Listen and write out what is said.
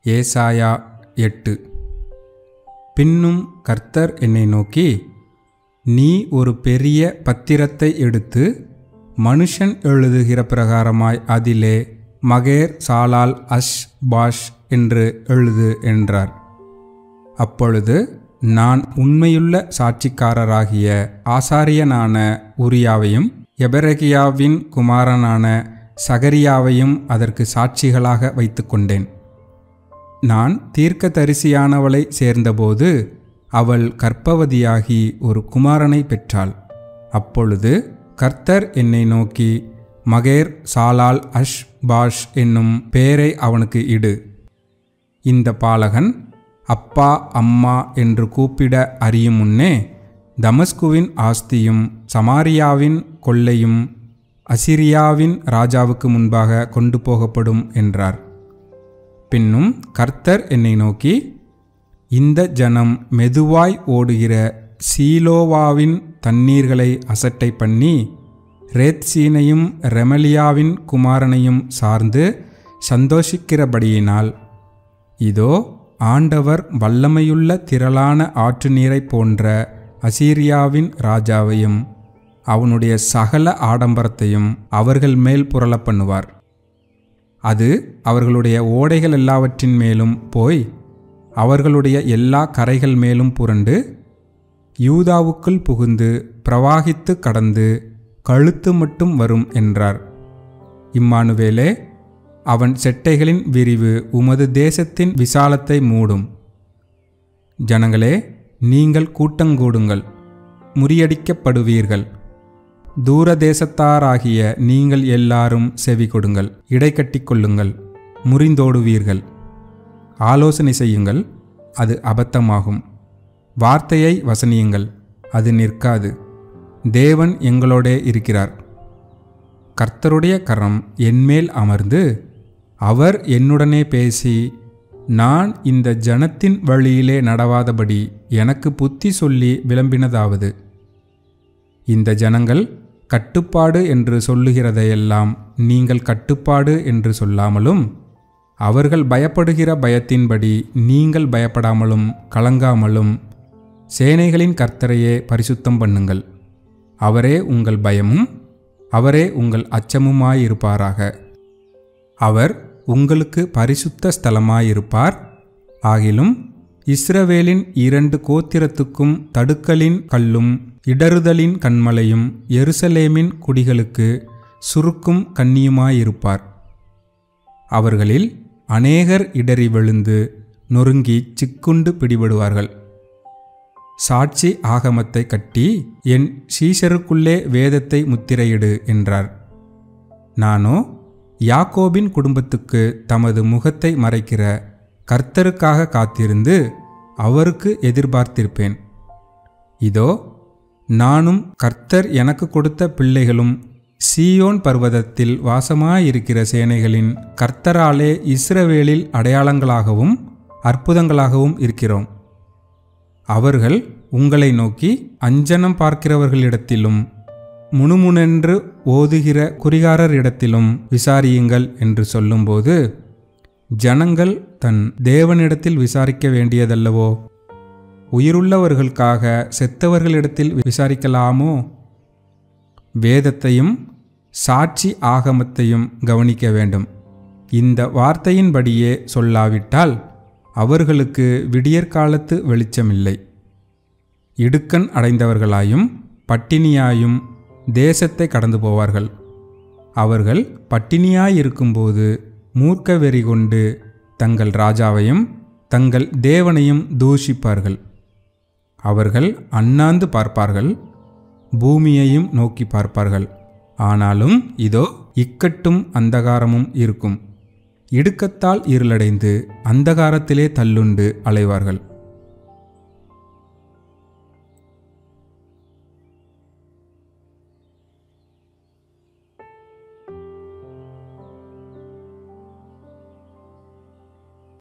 ஏசாயா 8. பின்னும் கர்த்தர் என்னை நோக்கி, நீ ஒரு பெரிய பத்திரத்தை எடுத்து மனுஷன் எழுதுகிற பிரகாரமாய் அதிலே மகேர் சாலால் அஷ் பாஷ் என்று எழுது என்றார். அப்பொழுது நான் உண்மையுள்ள சாட்சிக்காரராகிய ஆசாரியனான உரியாவையும் எபெரகியாவின் குமாரனான சகரியாவையும் அதற்கு சாட்சிகளாக வைத்து கொண்டேன். நான் தீர்க்கதரிசியானவளை சேர்ந்தபோது அவள் கர்ப்பவதியாகி ஒரு குமாரனை பெற்றாள். அப்பொழுது கர்த்தர் என்னை நோக்கி, மகேர் சாலால் அஷ் பாஷ் என்னும் பெயரை அவனுக்கு இடு. இந்த பாலகன் அப்பா அம்மா என்று கூப்பிட அறியும் முன்னே தமஸ்குவின் ஆஸ்தியும் சமாரியாவின் கொள்ளையும் அசிரியாவின் ராஜாவுக்கு முன்பாக கொண்டு போகப்படும் என்றார். பின்னும் கர்த்தர் என்னை நோக்கி, இந்த ஜனம் மெதுவாய் ஓடுகிற சீலோவாவின் தண்ணீர்களை அசட்டை பண்ணி ரேத்சீனையும் ரெமலியாவின் குமாரனையும் சார்ந்து சந்தோஷிக்கிறபடியினால், இதோ ஆண்டவர் வல்லமையுள்ள திரளான ஆற்று நீரை போன்ற அசீரியாவின் ராஜாவையும் அவனுடைய சகல ஆடம்பரத்தையும் அவர்கள் மேல் புரள பண்ணுவார். அது அவர்களுடைய ஓடைகள் எல்லாவற்றின் மேலும் போய் அவர்களுடைய எல்லா கரைகள் மேலும் புரண்டு யூதாவுக்குள் புகுந்து பிரவாகித்து கடந்து கழுத்து மட்டும் வரும் என்றார். இம்மானுவேலே, அவன் செட்டைகளின் விரிவு உமது தேசத்தின் விசாலத்தை மூடும். ஜனங்களே, நீங்கள் கூட்டங்கூடுங்கள், முறியடிக்கப்படுவீர்கள். தூரதேசத்தாராகிய நீங்கள் எல்லாரும் செவி கொடுங்கள், இடைக்கட்டி கொள்ளுங்கள், முறிந்தோடுவீர்கள். ஆலோசனை செய்யுங்கள், அது அபத்தமாகும். வார்த்தையை வசனியுங்கள், அது நிற்காது. தேவன் எங்களோடே இருக்கிறார். கர்த்தருடைய கரம் என்மேல் அமர்ந்து அவர் என்னுடனே பேசி, நான் இந்த ஜனத்தின் வழியிலே நடவாதபடி எனக்கு புத்தி சொல்லி விளம்பினதாவது, இந்த ஜனங்கள் கட்டுப்பாடு என்று சொல்லுகிறதையெல்லாம் நீங்கள் கட்டுப்பாடு என்று சொல்லாமலும், அவர்கள் பயப்படுகிற பயத்தின்படி நீங்கள் பயப்படாமலும் கலங்காமலும் சேனைகளின் கர்த்தரையே பரிசுத்தம் பண்ணுங்கள். அவரே உங்கள் பயமும் அவரே உங்கள் அச்சமுமாயிருப்பாராக. அவர் உங்களுக்கு பரிசுத்த ஸ்தலமாயிருப்பார். ஆகிலும் இஸ்ரவேலின் 2 கோத்திரத்துக்கும் தடுக்கலின் கல்லும் இடறுதலின் கன்மலையும் எருசலேமின் குடிகளுக்கு சுருக்கும் கண்ணியுமாயிருப்பார். அவர்களில் அநேகர் இடறி விழுந்து நொறுங்கி சிக்குண்டு பிடிபடுவார்கள். சாட்சி ஆகமத்தை கட்டி என் சீஷருக்குள்ளே வேதத்தை முத்திரையிடு என்றார். நானோ யாக்கோபின் குடும்பத்துக்கு தமது முகத்தை மறைக்கிற கர்த்தருக்காக காத்திருந்து அவருக்கு எதிர்பார்த்திருப்பேன். இதோ, நானும் கர்த்தர் எனக்கு கொடுத்த பிள்ளைகளும் சீயோன் பர்வதத்தில் வாசமாயிருக்கிற சேனைகளின் கர்த்தராலே இஸ்ரவேலில் அடையாளங்களாகவும் அற்புதங்களாகவும் இருக்கிறோம். அவர்கள் உங்களை நோக்கி, அஞ்சனம் பார்க்கிறவர்களிடத்திலும் முணுமுணென்று ஓதுகிற குறிகாரரிடத்திலும் விசாரியுங்கள் என்று சொல்லும்போது, ஜனங்கள் தன் தேவனிடத்தில் விசாரிக்க வேண்டியதல்லவோ? உயிருள்ளவர்களுக்காக செத்தவர்களிடத்தில் விசாரிக்கலாமோ? வேதத்தையும் சாட்சி ஆகமத்தையும் கவனிக்க வேண்டும். இந்த வார்த்தையின்படியே சொல்லாவிட்டால் அவர்களுக்கு விடியற்காலத்து வெளிச்சமில்லை. இடுக்கண் அடைந்தவர்களாயும் பட்டினியாயும் தேசத்தை கடந்து போவார்கள். அவர்கள் பட்டினியாயிருக்கும்போது மூர்க்க வெறி கொண்டு தங்கள் ராஜாவையும் தங்கள் தேவனையும் தூஷிப்பார்கள். அவர்கள் அண்ணாந்து பார்ப்பார்கள், பூமியையும் நோக்கி பார்ப்பார்கள். ஆனாலும் இதோ, இக்கட்டும் அந்தகாரமும் இருக்கும். இடுக்கத்தால் இருளடைந்து அந்தகாரத்திலே தள்ளுண்டு அலைவார்கள்.